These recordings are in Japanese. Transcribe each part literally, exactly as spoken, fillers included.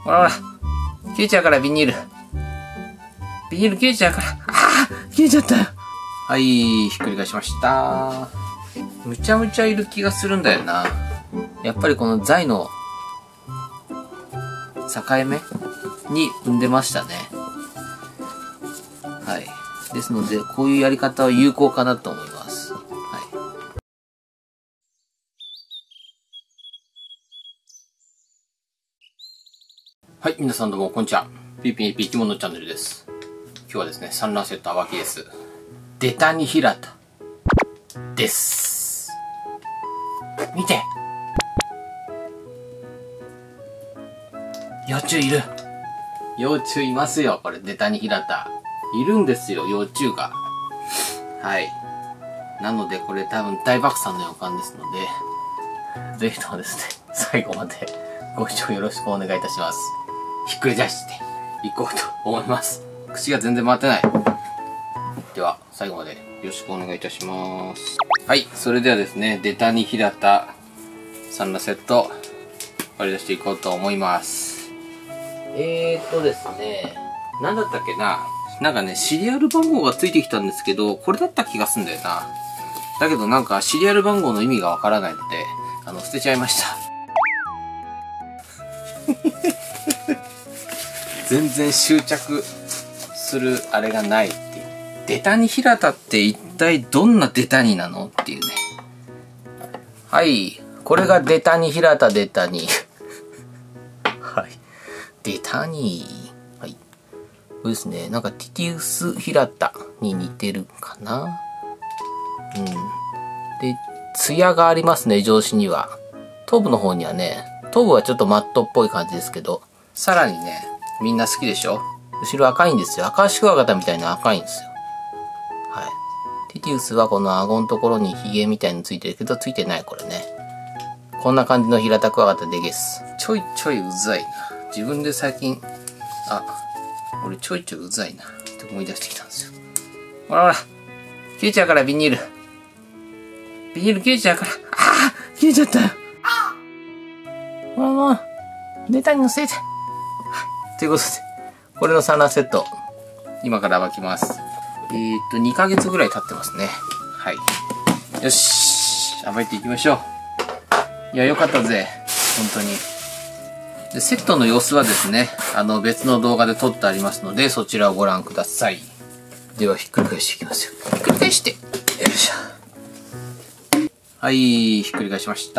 ほらほら。切れちゃうから、ビニール。ビニール切れちゃうから。ああ切れちゃったよ。はい、ひっくり返しました。むちゃむちゃいる気がするんだよな。やっぱりこの材の境目に産んでましたね。はい。ですので、こういうやり方は有効かなと思います。はい。はい、皆さんどうもこんにちは。ピーピーピー生き物チャンネルです。今日はですね、産卵セット暴きです。デタニヒラタです。見て、幼虫いる。幼虫いますよ。これデタニヒラタいるんですよ、幼虫が。はい。なのでこれ多分大爆散の予感ですので、ぜひともですね、最後までご視聴よろしくお願いいたします。ひっくり返していこうと思います。口が全然回ってない。では、最後までよろしくお願いいたします。はい。それではですね、デタニヒラタ産卵セット割り出していこうと思います。えーとですね、なんだったっけな。なんかね、シリアル番号がついてきたんですけど、これだった気がすんだよな。だけどなんかシリアル番号の意味がわからないので、あの、捨てちゃいました。全然執着するあれがないっていう。デタニヒラタって一体どんなデタニなのっていうね。はい。これがデタニヒラタデタニ。はい。デタニー。はい。これですね。なんかティティウスヒラタに似てるかな。うん。で、艶がありますね、上肢には。頭部の方にはね、頭部はちょっとマットっぽい感じですけど、さらにね、みんな好きでしょ？後ろ赤いんですよ。アカシクワガタみたいな赤いんですよ。はい。ティティウスはこの顎のところにヒゲみたいについてるけど、ついてない、これね。こんな感じのヒラタクワガタでゲス。ちょいちょいうざいな。自分で最近、あ、俺ちょいちょいうざいな。って思い出してきたんですよ。ほらほら。切れちゃうから、ビニール。ビニール切れちゃうから。ああ切れちゃったよ。ほらもう、デタニのせいで。ということで、これの産卵セット、今から暴きます。えーっと、にかげつぐらい経ってますね。はい。よし、暴いていきましょう。いや、よかったぜ。本当に。で、セットの様子はですね、あの、別の動画で撮ってありますので、そちらをご覧ください。では、ひっくり返していきますよ。ひっくり返して。よいしょ。はい、ひっくり返しました。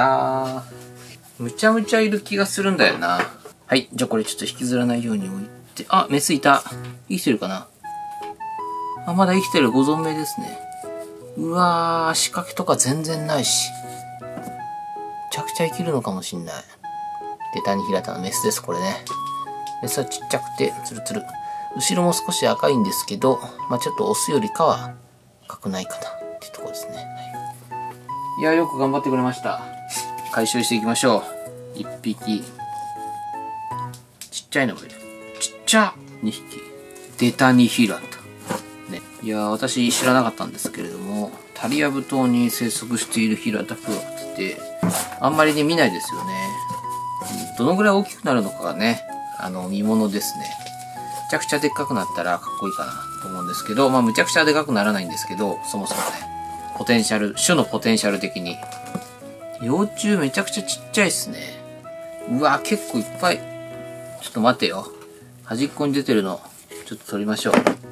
むちゃむちゃいる気がするんだよな。はい。じゃあこれちょっと引きずらないように置いて。あ、メスいた。生きてるかなあ、まだ生きてる。ご存命ですね。うわー、仕掛けとか全然ないし。めちゃくちゃ生きるのかもしんない。デタニヒラタのメスです、これね。メスはちっちゃくて、ツルツル。後ろも少し赤いんですけど、まあちょっとオスよりかは赤くないかなっていうところですね。はい、いや、よく頑張ってくれました。回収していきましょう。一匹。ちっちゃいのがいる。ちっちゃにひき。デタニヒラタ。ね。いやー、私知らなかったんですけれども、タリアブ島に生息しているヒラタクワガタって、あんまりね、見ないですよね。どのぐらい大きくなるのかがね、あの、見ものですね。めちゃくちゃでっかくなったらかっこいいかなと思うんですけど、まあ、むちゃくちゃでかくならないんですけど、そもそもね、ポテンシャル、種のポテンシャル的に。幼虫めちゃくちゃちっちゃいっすね。うわ、結構いっぱい。ちょっと待てよ。端っこに出てるの、ちょっと取りましょう。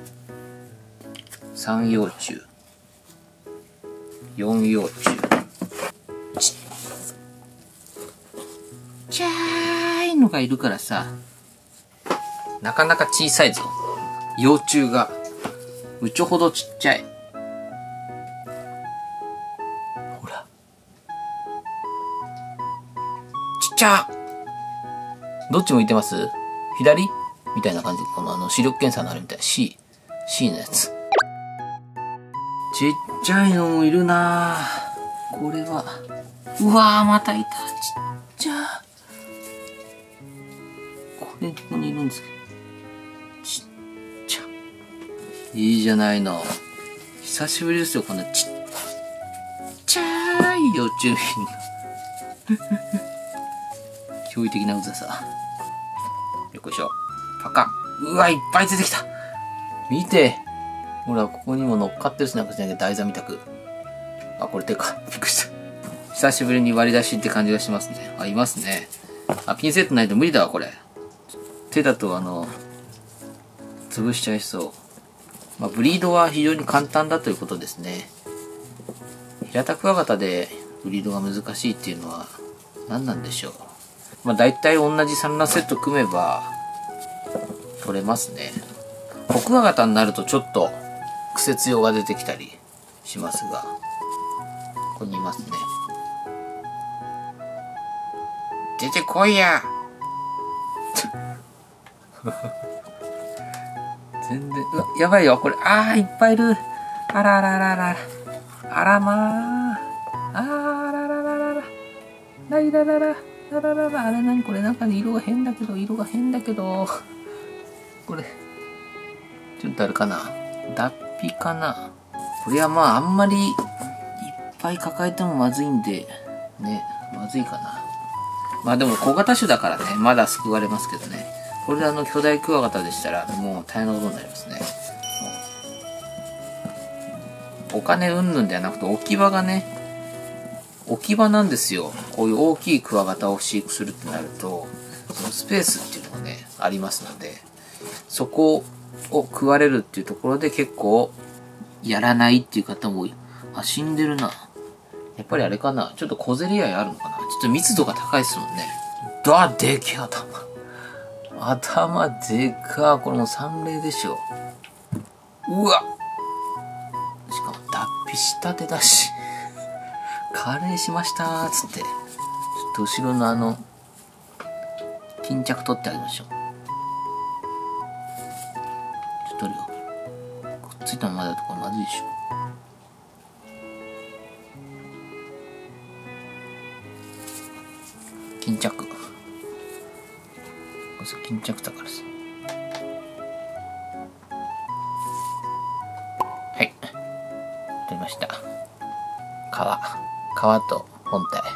さん幼虫。よん幼虫。ちっちゃいのがいるからさ、なかなか小さいぞ。幼虫が。うちょほどちっちゃい。ほら。ちっちゃ。どっち向いてます？左みたいな感じで、このあの視力検査のあるみたい。C。C のやつ。ちっちゃいのもいるなぁ。これは。うわぁ、またいた。ちっちゃ。これ、ここにいるんですけど。ちっちゃ。いいじゃないの。久しぶりですよ、こんなちっちゃい幼虫見るの。驚異的なうざさ。 いしょ。パカッ。うわ、いっぱい出てきた。見て。ほら、ここにも乗っかってるしなんかしなきゃ台座みたく。あ、これ手か。びっくりした。久しぶりに割り出しって感じがしますね。あ、いますね。あ、ピンセットないと無理だわ、これ。手だと、あの、潰しちゃいそう。まあ、ブリードは非常に簡単だということですね。平田クワガタでブリードが難しいっていうのは何なんでしょう。まあ、大体同じ産卵セット組めば取れますね。コクワガタになるとちょっと癖強が出てきたりしますが、ここにいますね。出てこいや全然、うわ、やばいよ、これ。あー、いっぱいいる。あらあらあらあら。あらまあ。あー、あららららら。らいららら。らららら。あれ何これ、中に色が変だけど、色が変だけど。これ。ちょっとあれかな。脱皮かな。これはまあ、あんまりいっぱい抱えてもまずいんで、ね、まずいかな。まあでも小型種だからね、まだ救われますけどね。これであの巨大クワガタでしたらもう大変なことになりますね。お金云々ではなくて置き場がね、置き場なんですよ。こういう大きいクワガタを飼育するってなると、そのスペースっていうのがね、ありますので、そこを食われるっていうところで結構やらないっていう方も多い。あ、死んでるな。やっぱりあれかな。ちょっと小競り合いあるのかな。ちょっと密度が高いですもんね。だ、でけえ頭。頭でかー。これもう三例でしょ。うわ。しかも脱皮したてだし。カレーしましたーつって。ちょっと後ろのあの、巾着取ってあげましょう。ちょっと取るよ。くっついたままだとこれまずいでしょ。巾着。これ巾着だからさ。はい。取りました。皮。皮と本体。はい。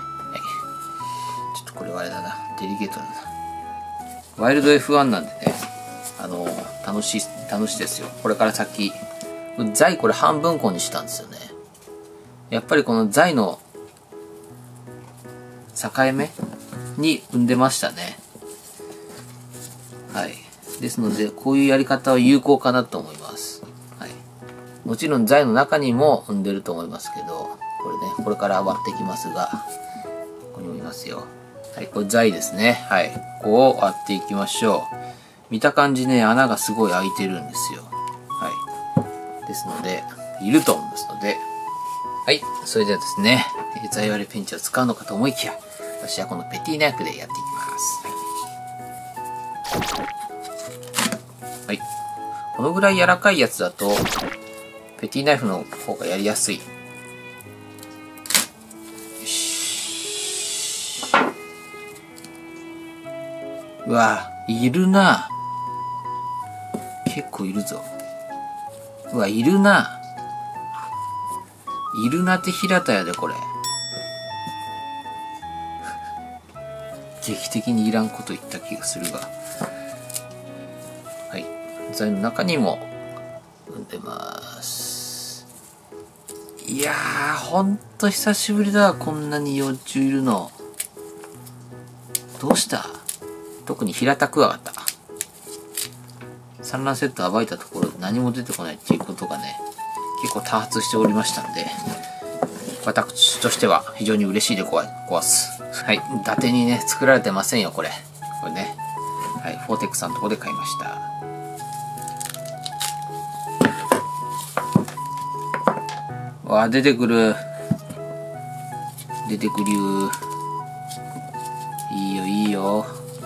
ちょっとこれはあれだな。デリケートだな。ワイルド エフワン なんでね。あのー、楽しい、楽しいですよ。これから先。材これ半分こにしたんですよね。やっぱりこの材の境目に産んでましたね。はい。ですので、こういうやり方は有効かなと思います。はい。もちろん材の中にも産んでると思いますけど、これね、これから割っていきますが、ここにもいますよ。はい、これ材ですね。はい。ここを割っていきましょう。見た感じね、穴がすごい開いてるんですよ。はい。ですので、いると思いますので、はい。それではですね、材割れペンチを使うのかと思いきや、私はこのペティナイフでやっていきます。はい。このぐらい柔らかいやつだと、ペティナイフの方がやりやすい。よし。うわ、いるな。結構いるぞ。うわ、いるな。いるなって平田やで、これ。劇的にいらんこと言った気がするが。はい。材の中にも産んでます。いやー、ほんと久しぶりだ。こんなに幼虫いるの。どうした？特に平田クワガタ。産卵セット暴いたところで何も出てこないっていうことがね、結構多発しておりましたんで、私としては非常に嬉しいでごわす。はい。伊達にね、作られてませんよ、これ。これね。はい。フォーテックさんのとこで買いました。わあ、出てくる。出てくるよ。いいよ、いいよ。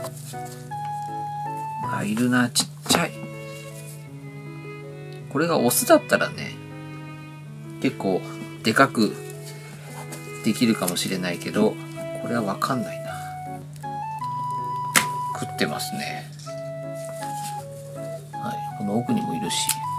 あ、いるな、ちっちゃい。これがオスだったらね、結構でかくできるかもしれないけど、これはわかんないな。食ってますね。はい。この奥にもいるし。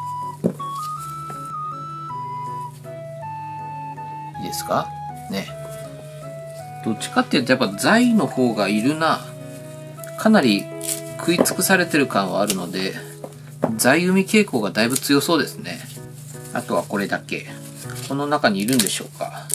いいですかね。どっちかっていうとやっぱ材の方がいるな。かなり食い尽くされてる感はあるので、在海傾向がだいぶ強そうですね。あとはこれだけ。この中にいるんでしょうか。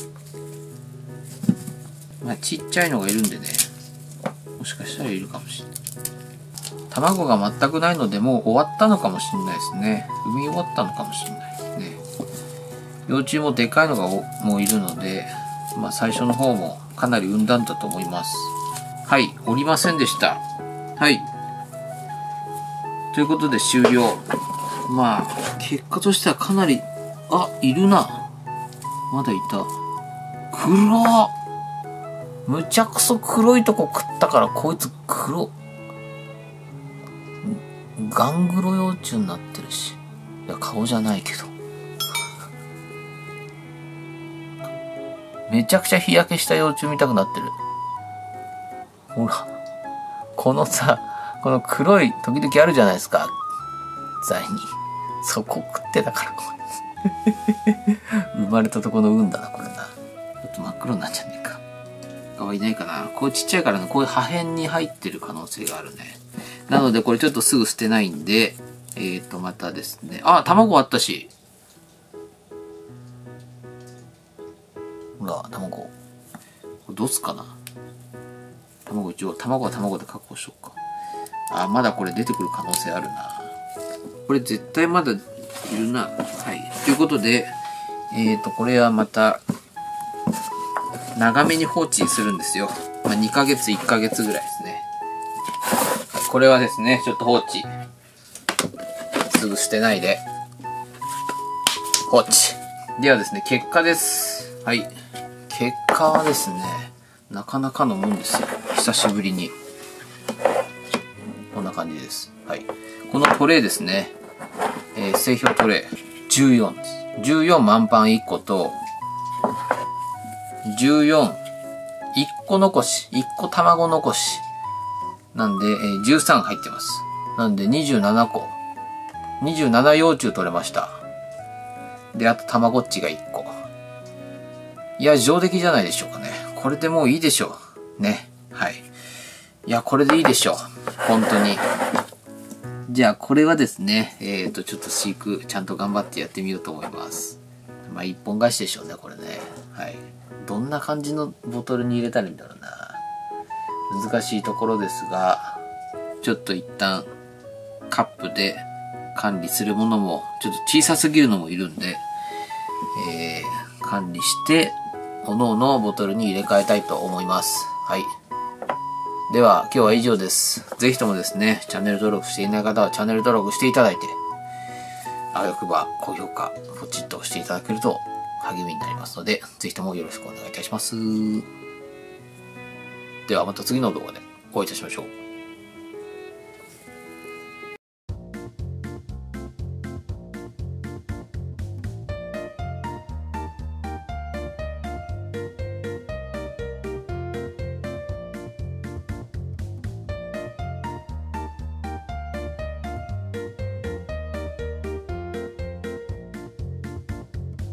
まあ、ちっちゃいのがいるんでね。もしかしたらいるかもしれない。卵が全くないので、もう終わったのかもしれないですね。産み終わったのかもしれないですね。幼虫もでかいのがもういるので、まあ最初の方もかなり産んだんだと思います。はい、おりませんでした。はい。ということで終了。まあ、結果としてはかなり、あ、いるな。まだいた。黒っ。むちゃくそ黒いとこ食ったからこいつ黒。ガングロ幼虫になってるし。いや、顔じゃないけど。めちゃくちゃ日焼けした幼虫見たくなってる。ほら。このさ、この黒い時々あるじゃないですか。材に。そこ食ってたからこいつ。生まれたとこの運だな、これな。ちょっと真っ黒になっちゃうねえか。あ、いないかな。こうちっちゃいからね、こういう破片に入ってる可能性があるね。なのでこれちょっとすぐ捨てないんで、えーと、またですね。あ、卵あったし。ほら、卵。これどうすっかな。卵一応、卵は卵で確保しようか。あ、まだこれ出てくる可能性あるな。これ絶対まだいるな。はい。ということで、えーと、これはまた、長めに放置するんですよ。まあ、にかげつ、いっかげつぐらいですね。これはですね、ちょっと放置。すぐ捨てないで。放置。ではですね、結果です。はい。結果はですね、なかなかのもんですよ。久しぶりに。こんな感じです。はい。このトレイですね。えー、製氷トレイ。じゅうよんです。じゅうよん満パンいっこと、じゅうよん、いっこ残し、いっこ卵残し。なんで、えー、じゅうさん入ってます。なんでにじゅうななこ。にじゅうなな幼虫取れました。で、あと卵っちがいっこ。いや、上出来じゃないでしょうかね。これでもういいでしょう。ね。はい。いや、これでいいでしょう。本当に。じゃあ、これはですね、えっと、ちょっと飼育、ちゃんと頑張ってやってみようと思います。まあ、一本返しでしょうね、これね。はい。どんな感じのボトルに入れたらいいんだろうな。難しいところですが、ちょっと一旦、カップで管理するものも、ちょっと小さすぎるのもいるんで、えー、管理して、各々ボトルに入れ替えたいと思います。はい。では、今日は以上です。ぜひともですね、チャンネル登録していない方はチャンネル登録していただいて、あわよくば高評価、ポチッと押していただけると励みになりますので、ぜひともよろしくお願いいたします。ではまた次の動画でお会いいたしましょう。